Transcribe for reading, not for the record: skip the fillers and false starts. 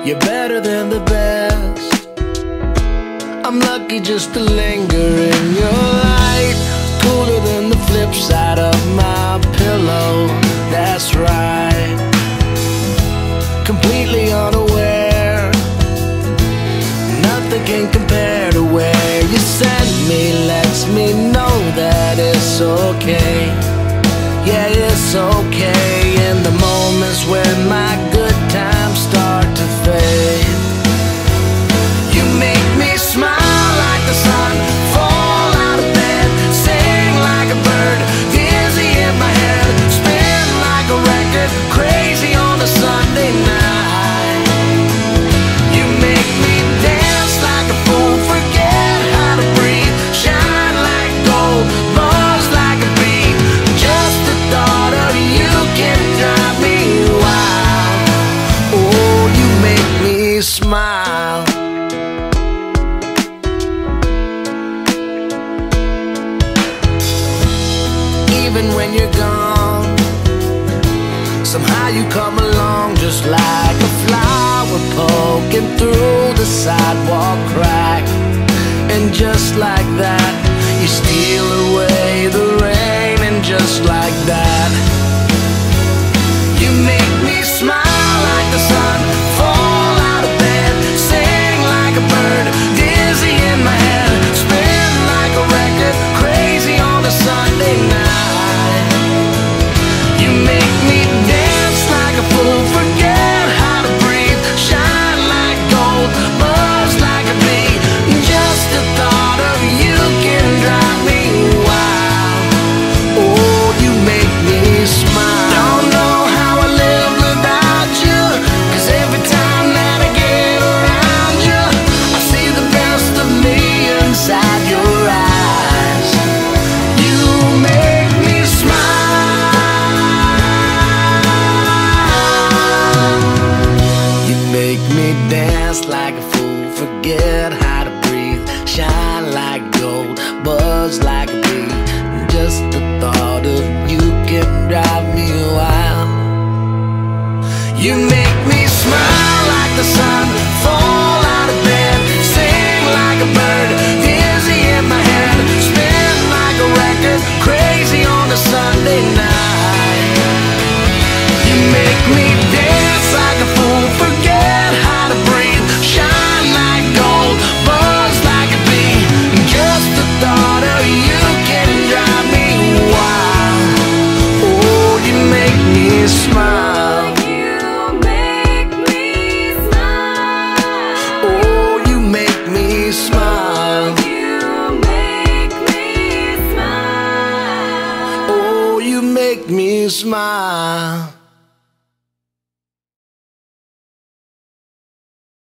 You're better than the best. I'm lucky just to linger in your light. Cooler than the flip side of my pillow. That's right. Completely unaware. Nothing can compare to where you send me. Lets me know that it's okay. Yeah, it's okay. In the moments when my good times start to fade, you make me smile like the sun, fall out of bed, sing like a bird, dizzy in my head, spin like a record, crazy on a Sunday night. You make me dance like a fool, forget how to breathe, shine like gold, buzz like a bee. Just the thought of you can drive me wild. Oh, you make me smile. Even when you're gone, somehow you come along just like a flower poking through the sidewalk crack. And just like that, you steal away the rain. And just like that, you make me smile like the sun, fall out of bed, sing like a bird, dizzy in my head, spin like a record, crazy on a Sunday night. You make me dance like a fool, forget how to breathe, shine like gold, buzz like a bee. Just the thought of you can drive me wild. Oh, you make me smile. Don't know how I live without you, 'cause every time that I get around you, I see the best of me inside your eyes. You make me smile. You make me dance like a fool, forget how to breathe, shine like gold, buzz like a bee. Just the thought of you can drive me wild. You make me smile like the sun, fall out of bed, sing like a bird, dizzy in my head, spin like a record, crazy on a Sunday night. You make me dance like a fool, forget how to breathe, shine like gold, buzz like a bee. Just the thought of you can drive me wild. Oh, you make me smile. You make me smile. Oh, you make me smile. You make me smile. Oh, you make me smile.